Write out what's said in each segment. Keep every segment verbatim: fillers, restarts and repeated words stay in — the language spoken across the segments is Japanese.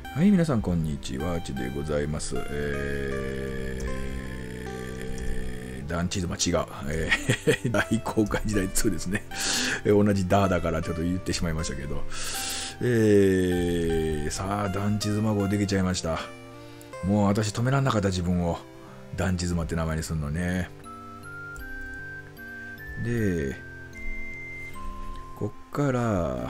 はい、皆さんこんにちは、ちでございます。えー、団地妻違う、えー、大航海時代にですね、えー、同じダーだからちょっと言ってしまいましたけど、えー、さあ、団地妻号できちゃいました。もう私止めらんなかった自分を団地妻って名前にするのね。で、こっから、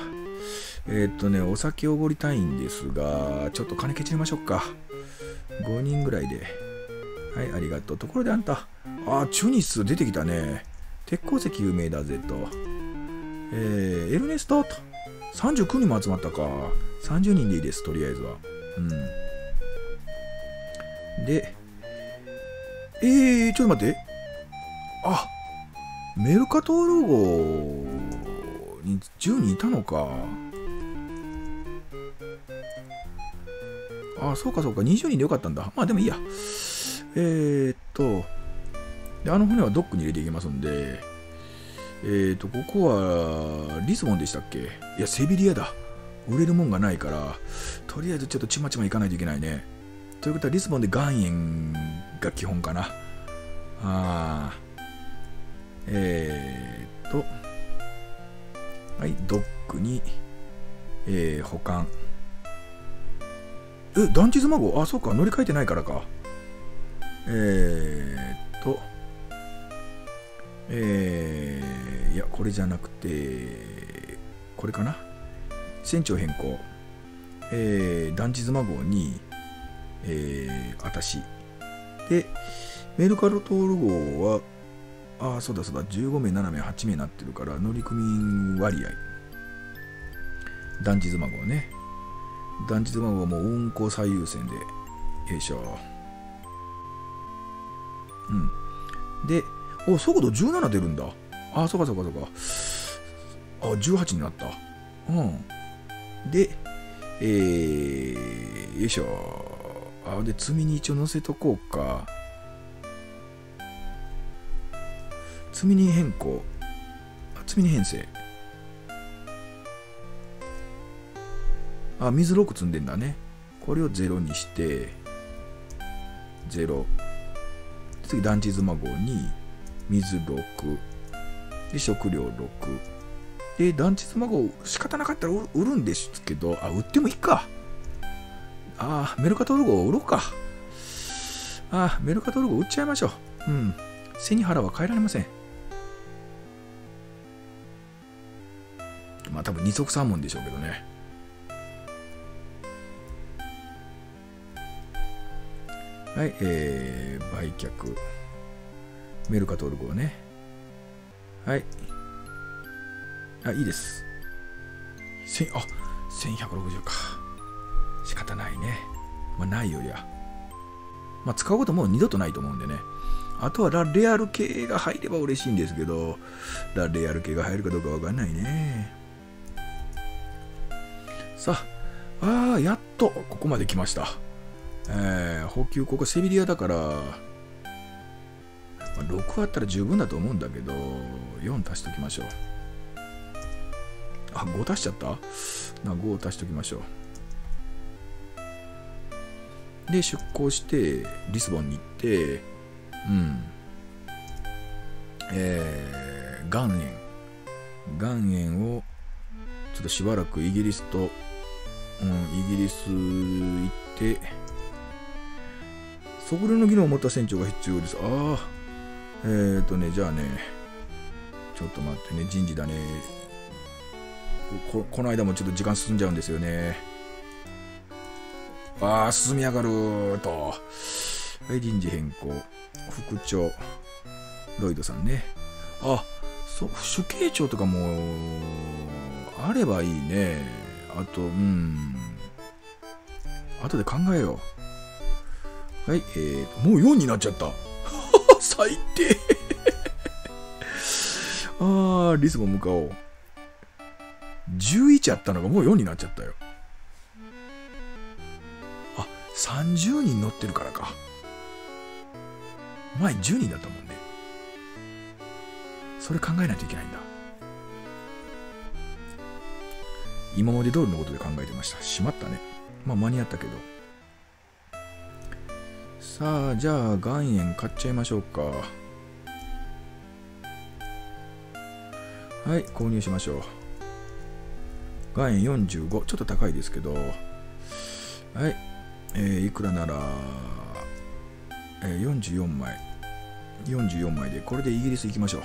えー、っとね、お酒おごりたいんですが、ちょっと金ケチりましょうか。ごにんぐらいで。はい、ありがとう。ところであんた、あ、チュニス出てきたね。鉄鉱石有名だぜと。えー、エルネストと。さんじゅうきゅうにんも集まったか。さんじゅうにんでいいです、とりあえずは。うん。で、えー、ちょっと待って。あ、メルカトール号にじゅうにんいたのか。ああ、そうかそうか、にじゅうにんでよかったんだ。まあでもいいや。えー、っと、で、あの船はドックに入れていきますんで、えー、っと、ここは、リスボンでしたっけ？いや、セビリアだ。売れるもんがないから、とりあえずちょっとちまちま行かないといけないね。ということは、リスボンで岩塩が基本かな。ああ。えー、っと、はい、ドックに、えー、保管。え、団地妻号？あ、そうか、乗り換えてないからか。えーっと、えー、いや、これじゃなくて、これかな。船長変更。えー、団地妻号に、えー、あたし。で、メルカロトール号は、ああ、そうだそうだ、じゅうごめい、ななめい、はちめいになってるから、乗組員割合。団地妻号ね。団地妻号はもう運行最優先で、よいしょ。うん。で、お、速度じゅうなな出るんだ。あ、そうかそうかそうか。あ、じゅうはちになった。うん。で、えー、よいしょ。あ、で、積みに一応乗せとこうか。積み荷変更。積み荷編成。あ、水ろく積んでんだね。これをゼロにして、ゼロ。次、団地妻号に、水ろく。で、食料ろく。で、団地妻号、仕方なかったら売るんですけど、あ、売ってもいいか。あ、メルカトル号売ろうか。あ、メルカトル号売っちゃいましょう。うん。背に腹は変えられません。まあ、多分二足三門でしょうけどね。はい、えー、売却。メルカトル号ね。はい。あ、いいです。せん、あ、せんひゃくろくじゅうか。仕方ないね。まあ、ないよりは。まあ、使うことも二度とないと思うんでね。あとはラ・レアル系が入れば嬉しいんですけど、ラ・レアル系が入るかどうかわかんないね。さあ、ああ、やっとここまで来ました。えー、補給、ここセビリアだから、まあ、ろくあったら十分だと思うんだけど、よん足しときましょう。あ、ご足しちゃった？な、ごを足しときましょう。で、出港して、リスボンに行って、うん。えー、岩塩。岩塩を、ちょっとしばらくイギリスと、うん、イギリス行って、測量の技能を持った船長が必要です。ああ。えーとね、じゃあね、ちょっと待ってね、人事だね。こ, この間もちょっと時間進んじゃうんですよね。ああ、進み上がると。はい、人事変更。副長。ロイドさんね。あ、そう、主計長とかも、あればいいね。あと、うん。後で考えよう。はい、えーと、もうよんになっちゃった。最低。ああ、リスボン向かおう。じゅういちあったのがもうよんになっちゃったよ。あ、さんじゅうにん乗ってるからか。前じゅうにんだったもんね。それ考えないといけないんだ。今まで通りのことで考えてました。しまったね。 まあ間に合ったけど。さあ、じゃあ岩塩買っちゃいましょうか。はい、購入しましょう。岩塩よんじゅうご、ちょっと高いですけど、はい、えー、いくらなら、えー、よんじゅうよんまい。よんじゅうよんまいで、これでイギリス行きましょう。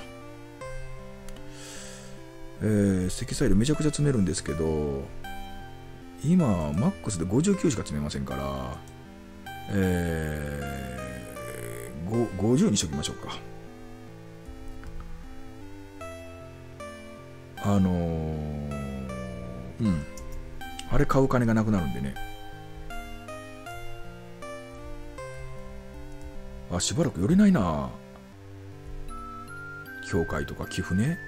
えー、積載量めちゃくちゃ詰めるんですけど、今、マックスでごじゅうきゅうしか詰めませんから、えー、ごじゅうにしときましょうか。あのー、うん。あれ買う金がなくなるんでね。あ、しばらく寄れないな。教会とか寄付ね。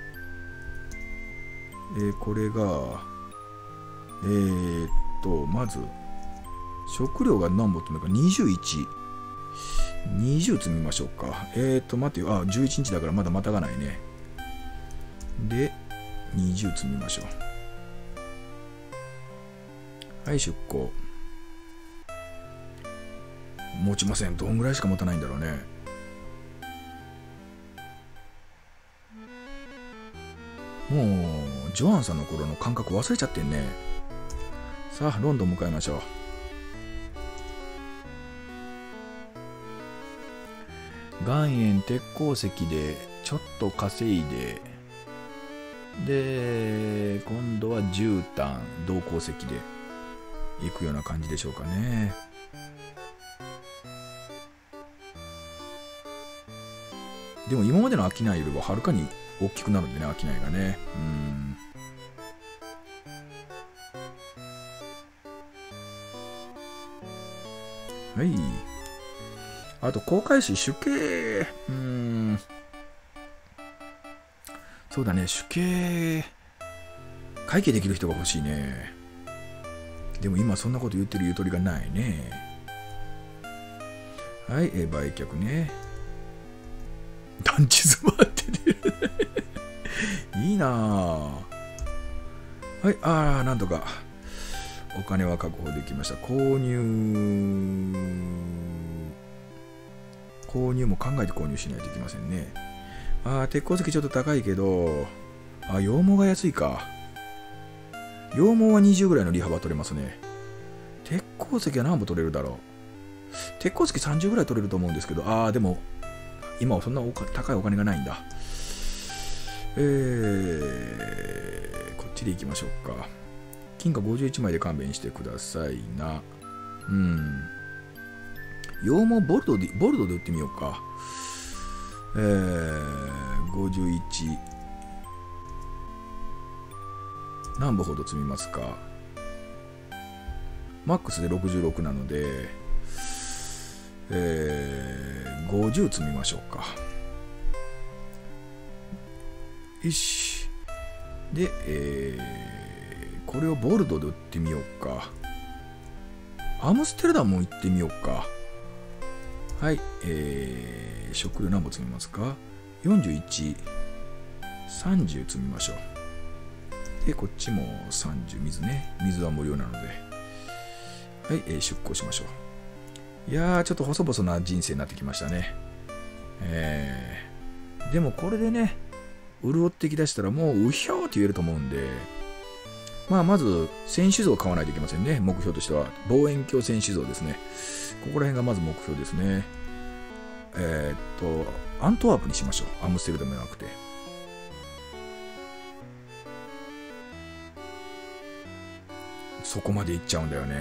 えー、これが、えー、っと、まず、食料が何本積むか、にじゅういち。にじゅう積みましょうか。えー、っと、待ってよ。あ、じゅういちにちだからまだまたがないね。で、にじゅう積みましょう。はい、出港。持ちません。どんぐらいしか持たないんだろうね。もう、ジョアンさんの頃の感覚忘れちゃってんね。さあ、ロンドン向かいましょう。岩塩鉄鉱石でちょっと稼いで、で、今度は絨毯、銅鉱石で行くような感じでしょうかね。でも今までの商いよりははるかに大きくなるんでね、商いがね。うん。はい。あと、航海士、主計。うん。そうだね、主計。会計できる人が欲しいね。でも今そんなこと言ってるゆとりがないね。はい、えー、売却ね。団地妻って出る。いいなぁ。はい、あー、なんとか。お金は確保できました。購入。購入も考えて購入しないといけませんね。あー、鉄鉱石ちょっと高いけど、あ、羊毛が安いか。羊毛はにじゅうぐらいの利幅取れますね。鉄鉱石は何本取れるだろう。鉄鉱石さんじゅうぐらい取れると思うんですけど、あー、でも、今はそんなおか高いお金がないんだ。えー、こっちで行きましょうか。金貨ごじゅういちまいで勘弁してくださいな。うん。羊毛ボルドで、ボルドで売ってみようか。えー、ごじゅういち。何本ほど積みますか。マックスでろくじゅうろくなので、えー、ごじゅう積みましょうか。よし。で、えー、これをボルドで売ってみようか。アムステルダムも行ってみようか。はい、えー、食料何本積みますか。よんじゅういち、さんじゅう積みましょう。で、こっちもさんじゅう、水ね。水は無料なので。はい、えー、出港しましょう。いやー、ちょっと細々な人生になってきましたね。えー、でもこれでね、潤ってきだしたらもううひょーって言えると思うんで、まあまず戦士像を買わないといけませんね。目標としては望遠鏡戦士像ですね。ここら辺がまず目標ですね。えー、っとアントワープにしましょう。アムステルダムじゃなくて。そこまで行っちゃうんだよね。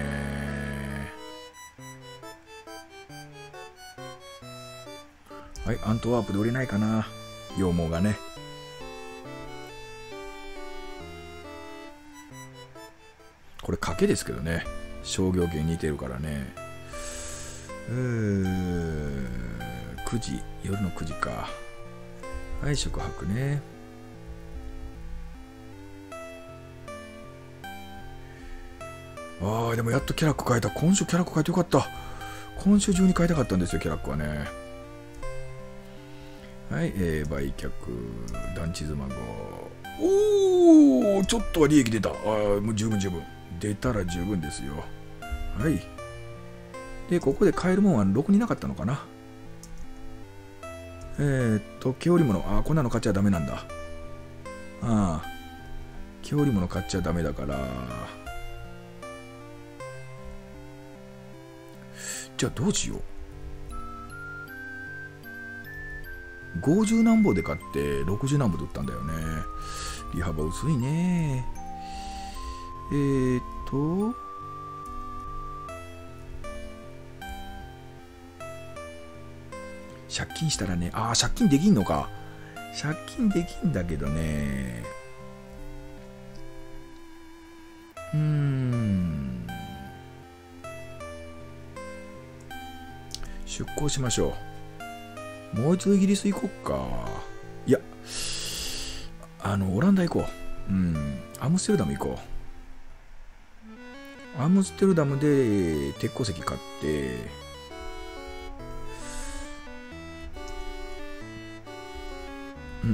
はい、アントワープで売れないかな。羊毛がね。これ賭けですけどね。商業系に似てるからね。うーくじ、夜のくじか。はい、宿泊ね。ああ、でもやっとキャラック変えた。今週キャラック変えてよかった。今週中に変えたかったんですよ、キャラックはね。はい、えー、売却、団地妻号。おー、ちょっとは利益出た。ああ、もう十分十分。出たら十分ですよ。 はい。で、ここで買えるもんはろくになかったのかな。えー、っと、毛織物。ああ、こんなの買っちゃダメなんだ。ああ。毛織物買っちゃダメだから。じゃあどうしよう。ごじゅう何本で買ってろくじゅう何本で売ったんだよね。利幅薄いね。えー、っと。借金したらね、ああ、借金できんのか。借金できんだけどね。うーん。出港しましょう。もう一度イギリス行こっか。いや、あの、オランダ行こう。うん。アムステルダム行こう。アムステルダムで鉄鉱石買って、うん。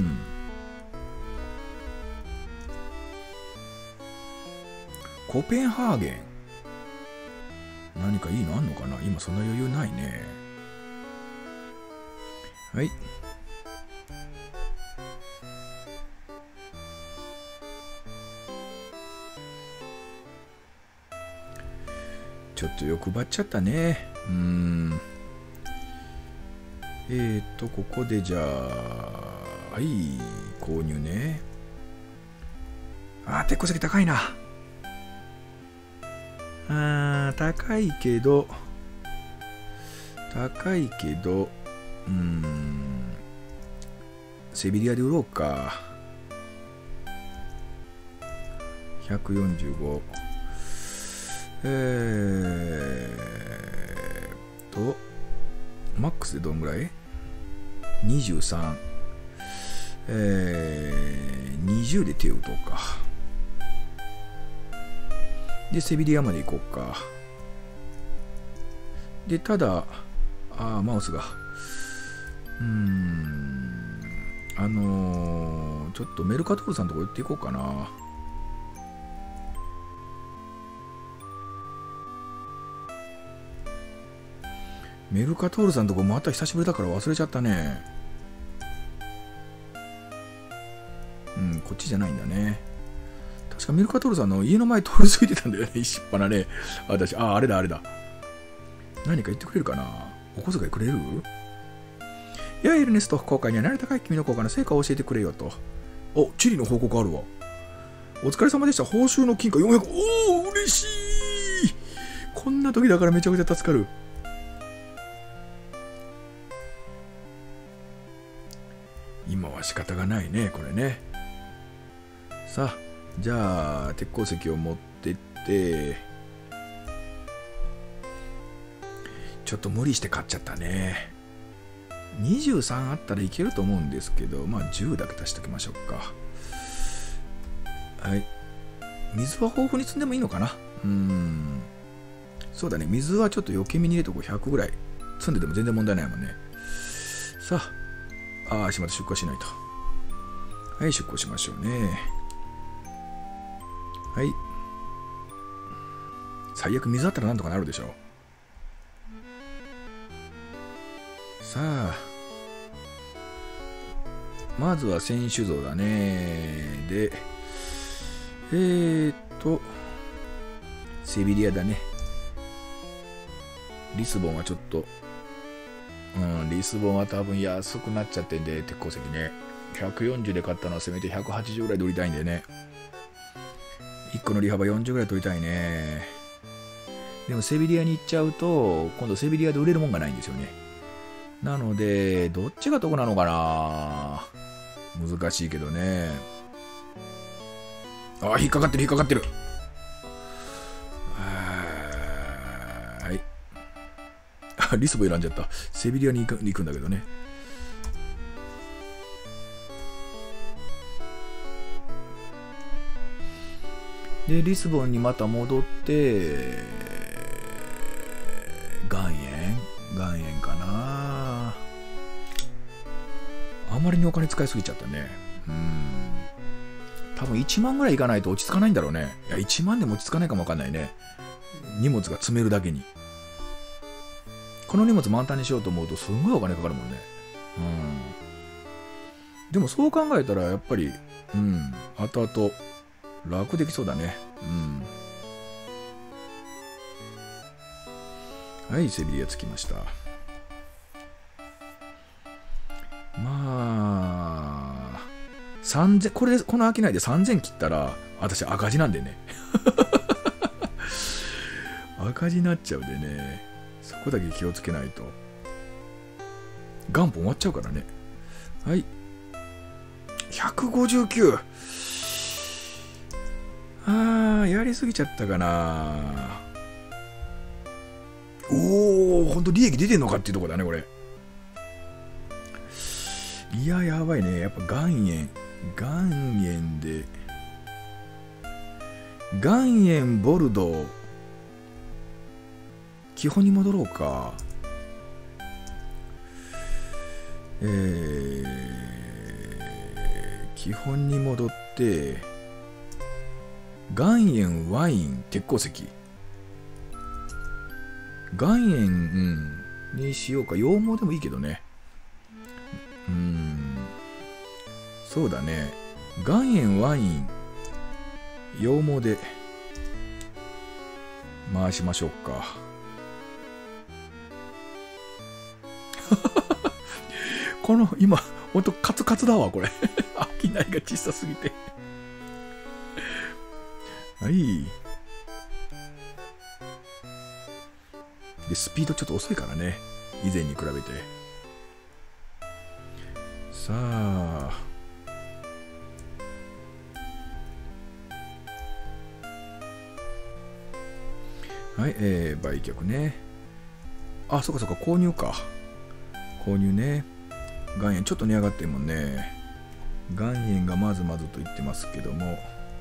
コペンハーゲン。何かいいのあんのかな。今そんな余裕ないね。はい。ちょっと欲張っちゃったね。うーん。えーと、ここでじゃあ、はい、購入ね。あー、鉄鉱石高いな。あー、高いけど、高いけど、うーん、セビリアで売ろうか。ひゃくよんじゅうご。えーと、マックスでどんぐらい ?にじゅうさん。えー、にじゅうで手を打とうか。で、セビリアまで行こうか。で、ただ、あー、マウスが。うーん、あのー、ちょっとメルカトールさんのとこ行っていこうかな。メルカトールさんのとこまた久しぶりだから忘れちゃったね。うん、こっちじゃないんだね。確かメルカトールさんの家の前通り過ぎてたんだよね。石っぱなね。私、あ、あれだ、あれだ。何か言ってくれるかな。お小遣いくれる？いや、エルネスト、航海には慣れ高い君の効果の成果を教えてくれよと。お、チリの報告あるわ。お疲れ様でした。報酬の金貨よんひゃく。おー、嬉しい。こんな時だからめちゃくちゃ助かる。今は仕方がないね、これね。さあ、じゃあ、鉄鉱石を持ってって、ちょっと無理して買っちゃったね。にじゅうさんあったらいけると思うんですけど、まあじゅうだけ足しておきましょうか。はい。水は豊富に積んでもいいのかな。うーん。そうだね、水はちょっと余計めに入れとこう。ひゃくぐらい積んでても全然問題ないもんね。さあ、ああ、しまった、出荷しないと。はい、出荷しましょうね。はい。最悪水あったらなんとかなるでしょう。さあ、まずは選手像だね。で、えーっと、セビリアだね。リスボンはちょっと、うん、リスボンは多分安くなっちゃってんで、鉄鉱石ね。ひゃくよんじゅうで買ったのはせめてひゃくはちじゅうぐらいで売りたいんでね。いっこの利幅よんじゅうぐらい取りたいね。でもセビリアに行っちゃうと、今度セビリアで売れるもんがないんですよね。なので、どっちが得なのかな。難しいけどね。あ、引っかかってる、引っかかってる。はい。あ、リスボン選んじゃった。セビリアに行く、行くんだけどね。で、リスボンにまた戻って、岩塩岩塩かな。あまりにお金使いすぎちゃったね。うん。多分いちまんぐらいいかないと落ち着かないんだろうね。いや、いちまんでも落ち着かないかもわかんないね。 荷物が積めるだけに。この荷物満タンにしようと思うとすんごいお金かかるもんね。うん。でもそう考えたらやっぱり、うん、後々楽できそうだね。うん。はい、セビリア着きました。まあ、さんぜん、これで、この商いでさんぜん切ったら、私赤字なんでね。赤字になっちゃうでね。そこだけ気をつけないと。元本終わっちゃうからね。はい。ひゃくごじゅうきゅう。あー、やりすぎちゃったかな。おー、ほんと利益出てんのかっていうとこだね、これ。いや、やばいね。やっぱ岩塩。岩塩で。岩塩、ボルドー。基本に戻ろうか。えー、基本に戻って、岩塩、ワイン、鉄鉱石。岩塩、うん、にしようか。羊毛でもいいけどね。うーん。そうだね。岩塩、ワイン、羊毛で回しましょうか。この今ほんとカツカツだわこれ。商いが小さすぎて。はい。でスピードちょっと遅いからね、以前に比べて。さあ。はい、えー、売却ね。あ、そっかそっか、購入か。購入ね。岩塩ちょっと値上がってるもんね。岩塩がまずまずと言ってますけども。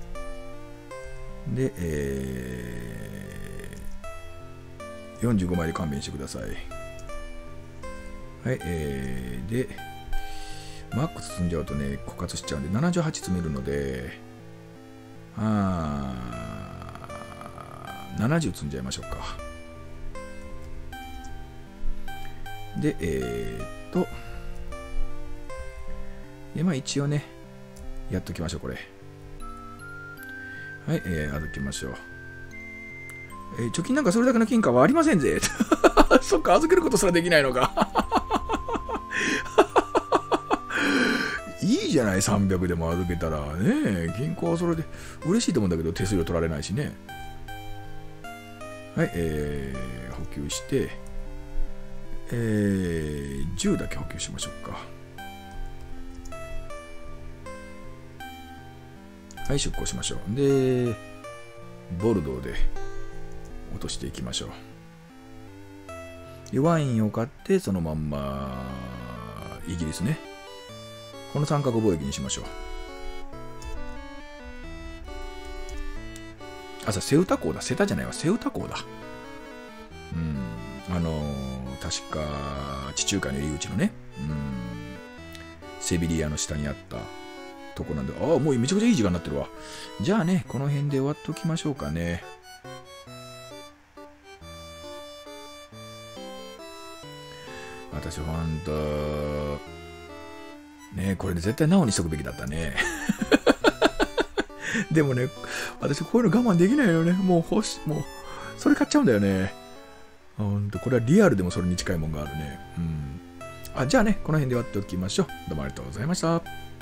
で、えー、よんじゅうごまいで勘弁してください。はい、えー、で、マックス積んじゃうとね、枯渇しちゃうんで、ななじゅうはち積めるので、あー、ななじゅう積んじゃいましょうか。で、えー、っと、で、まあ一応ね、やっときましょう、これ。はい、えー、預けましょう。えー、貯金なんかそれだけの金貨はありませんぜ。そっか、預けることすらできないのか。いいじゃない、さんびゃくでも預けたらね。銀行はそれで嬉しいと思うんだけど、手数料取られないしね。はい、えー、補給して、えー、じゅうだけ補給しましょうか。はい、出航しましょう。で、ボルドーで落としていきましょう。で、ワインを買って、そのまんま、イギリスね。この三角貿易にしましょう。あ、さ、セウタ港だ。セタじゃないわ。セウタ港だ。うん。あのー、確か、地中海の入り口のね。うん。セビリアの下にあったとこなんで。ああ、もうめちゃくちゃいい時間になってるわ。じゃあね、この辺で終わっときましょうかね。私、ほんと、ね、これで絶対なおにしとくべきだったね。でもね、私こういうの我慢できないよね。もう欲し、もう、それ買っちゃうんだよね。ほんと、これはリアルでもそれに近いもんがあるね。うん。あ、じゃあね、この辺で終わっておきましょう。どうもありがとうございました。